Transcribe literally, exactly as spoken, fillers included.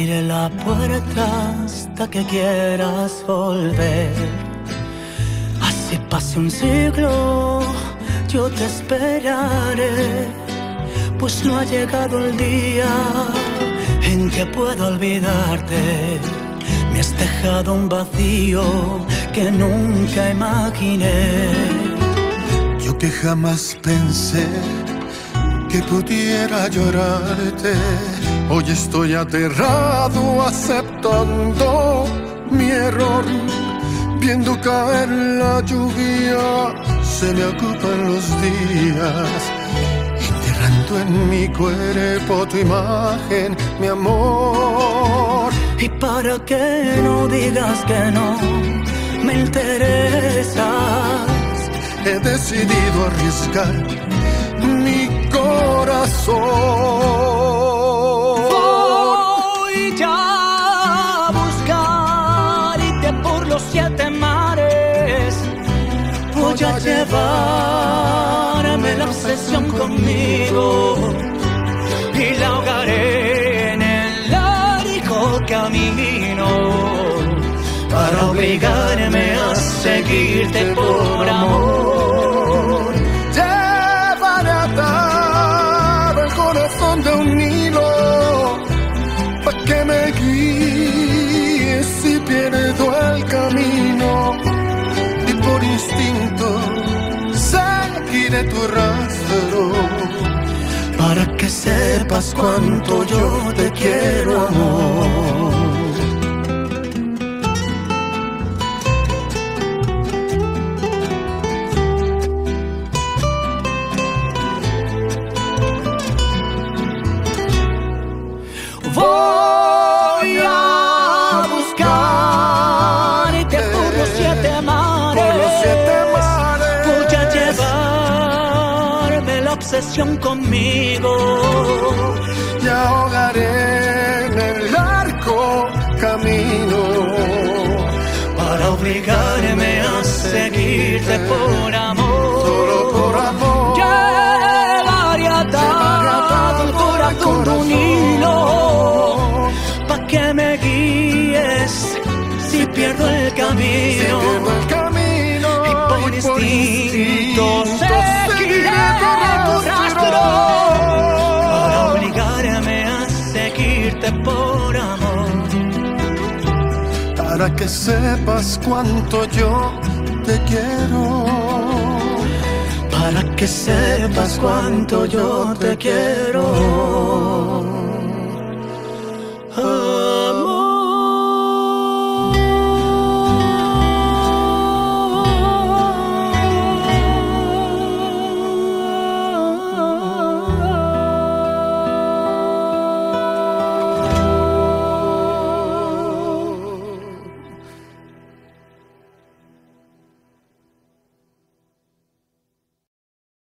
abriré la puerta hasta que quieras volver. Así pase un siglo, yo te esperaré, pues no ha llegado el día en que pueda olvidarte. Me has dejado un vacío que nunca imaginé. Yo que jamás pensé que pudiera llorarte, hoy estoy aterrado aceptando mi error. Viendo caer la lluvia, se me ocupan los días, enterrando en mi cuerpo tu imagen, mi amor. Y para que no digas que no me interesas, he decidido arriesgar mi corazón. Voy ya a buscarte por los siete mares. Voy a llevarme la obsesión conmigo y la ahogaré en el largo camino para obligarme a seguirte por amor. Llevaré atado el corazón de un hilo pa' que me guíes si pierdo el camino, y por instinto seguiré tu rastro para que sepas cuánto yo te quiero, amor. Voy a buscarte por los siete mares, por los siete mares. Voy a llevarme la obsesión conmigo y ahogaré en el largo camino para obligarme a seguirte por amor. Solo por amor. Llevaré atado el corazón de un hilo pa' que me guíes si pierdo el camino, si pierdo el camino, y por instinto seguiré tu rastro para obligarme a seguirte por amor. Para que sepas cuánto yo te quiero, para que sepas cuánto yo te quiero. Oh.